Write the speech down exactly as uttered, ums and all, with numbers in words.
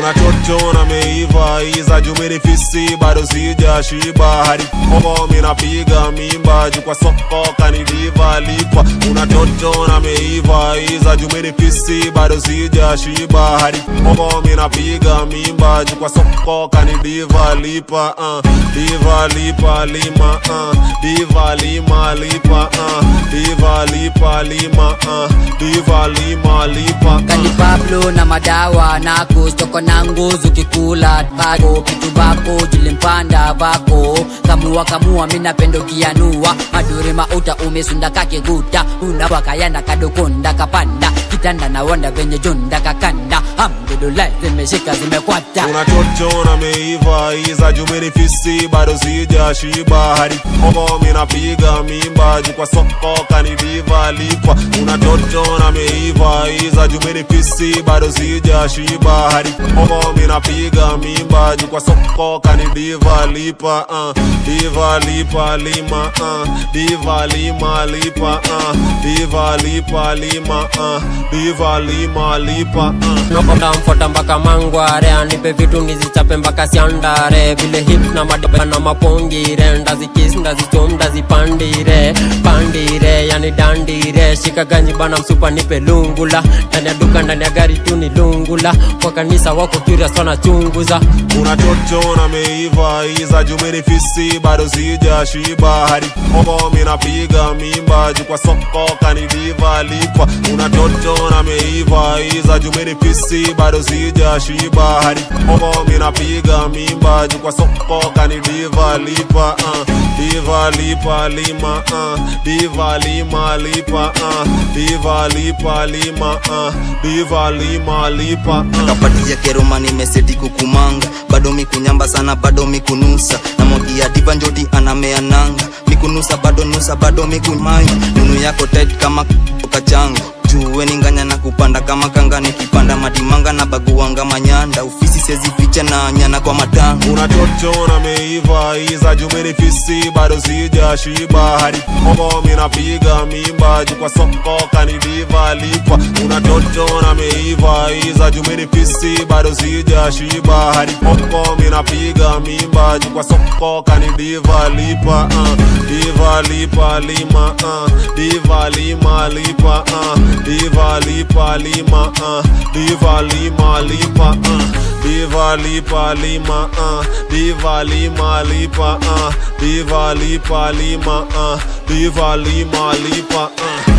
Kuna toto na meiva iza jumini fisi bado sija shiba hadi komo minapiga mimba jukwa soko kanidiva lipa. Kuna toto na meiva iza jumini fisi bado sija shiba hadi komo minapiga mimba jukwa soko kanidiva lipa. uh, Diva lipa lima uh, Diva lima lipa uh, Diva lipa lima uh, Diva lima lipa uh. Kani Pablo na madawa nako stoko na nguzu kikula bako kitu bako julimpanda bako kamua kamua mina pendo kianua madure mauta umesunda kake guta unawaka yana kadokonda kapanda kitanda na wanda venye jonda kakanda alhamdulillah zimeshika zimekwata. Kuna toto na meiva iza jumini fisi bado sija shiba hadi komo minapiga mimba jukwa soko kanidiva lipa. Kuna toto na meiva iza jumini fisi bado sija shiba hadi komo minapiga mimba jukwa soko kanidiva lipa. uh, Diva lipa lima uh, Diva lima lipa uh, Diva lipa lima uh, Diva lima lipa uh. Nokonda mfota mbaka mangware anipe vitu nizichape mbaka siandare vile hip na madaba na mapongire ndazi kiss ndazi chom ndazi pandire pandire yani dandire shika ganji bana msupa nipe lungula ndani ya duka ndani ya gari tu ni lungula kwa kanisa wako curious wana chunguza. Kuna toto na meiva iza jumini fisi bado sija shiba hadi komo minapiga mimba jukwa soko kanidiva lipa. Kuna toto na meiva iza jumini fisi bado sija shiba hadi komo minapiga mimba jukwa soko kanidiva lipa. uh, Diva lipa lima uh, Diva lima lipa uh, Diva lipa lima uh, Diva lima lipa uh. Kapatia keroma nimeseti kukumanga bado mikunyamba sana bado mikunusa na modi ya diva njoti anamea nanga mikunusa bado nusa bado mikumai nunu yako tight kama kachanga juwe ninganya na kupanda kama kanga nikipanda madimanga na baguanga manyanda ufisi sezi ficha na nyana kwa matanga. Kuna toto na meiva iza jumini fisi bado sija shiba hadi komo minapiga mimba jukwa soko kanidiva lipa. Kuna toto na meiva iza jumini fisi bado sija shiba hadi komo minapiga mimba jukwa soko kanidiva lipa. uh, Diva lipa lima uh, Diva lima lipa uh, Diva lipa lima uh, Diva lima lipa uh, Diva lipa lima uh, Diva lima lipa uh, Diva lipa lima uh, Diva lima lipa uh.